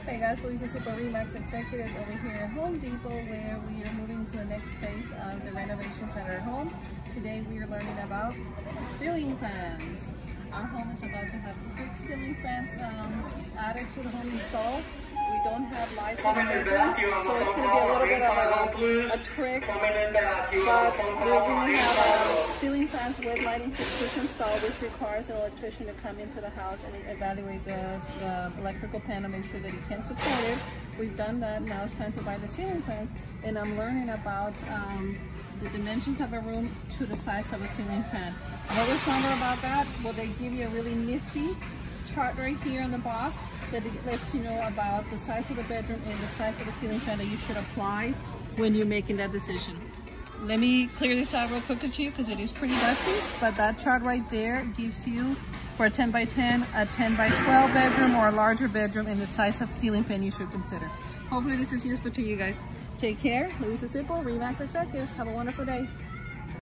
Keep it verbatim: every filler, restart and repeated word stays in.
Hey guys, Louisa Super Remax Executives over here at Home Depot, where we are moving to the next phase of the renovations at our home. Today we are learning about ceiling fans. Our home is about to have six ceiling fans um, added to the home installed. We don't have lights in the bedrooms, so it's going to be a little bit of a, a trick, but we're going to have uh, ceiling fans with lighting fixtures installed, which requires an electrician to come into the house and evaluate the, the electrical panel, make sure that it can support it. We've done that. Now it's time to buy the ceiling fans, and I'm learning about um, the dimensions of a room to the size of a ceiling fan. What was wonderful about that? Well, they give you a really nifty chart right here in the box that lets you know about the size of the bedroom and the size of the ceiling fan that you should apply when you're making that decision. Let me clear this out real quick to you because it is pretty dusty, but that chart right there gives you for a ten by ten, a ten by twelve bedroom, or a larger bedroom, and the size of ceiling fan you should consider. Hopefully this is useful to you guys. Take care. Louisa Simple, Remax Executives. Have a wonderful day.